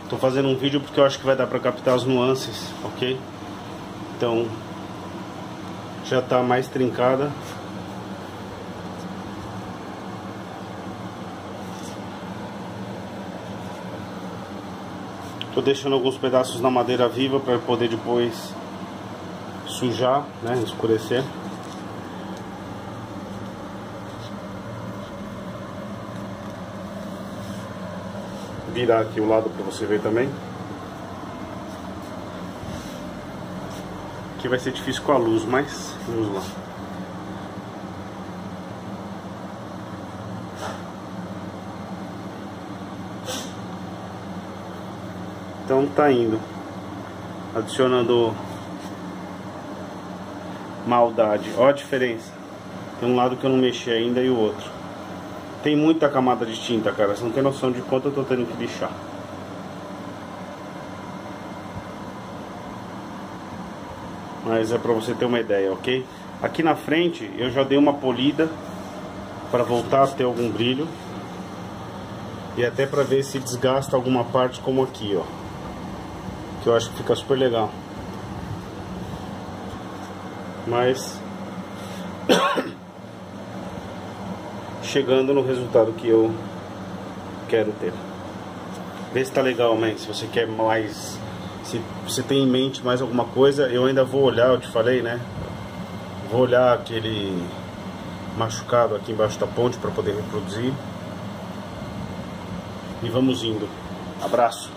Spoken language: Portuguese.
Tô fazendo um vídeo porque eu acho que vai dar pra captar as nuances, ok? Então, já tá mais trincada. Tô deixando alguns pedaços na madeira viva para poder depois sujar, né, escurecer. Virar aqui o lado para você ver também. Aqui vai ser difícil com a luz, mas vamos lá. Então tá indo, adicionando maldade. Ó a diferença. Tem um lado que eu não mexi ainda e o outro. Tem muita camada de tinta, cara. Você não tem noção de quanto eu tô tendo que lixar. Mas é pra você ter uma ideia, ok? Aqui na frente eu já dei uma polida para voltar a ter algum brilho. E até pra ver se desgasta alguma parte, como aqui, ó. Que eu acho que fica super legal. Mas chegando no resultado que eu quero ter. Vê se tá legal, man. Se você quer mais, se você tem em mente mais alguma coisa, eu ainda vou olhar, eu te falei, né? Vou olhar aquele machucado aqui embaixo da ponte para poder reproduzir. E vamos indo. Abraço.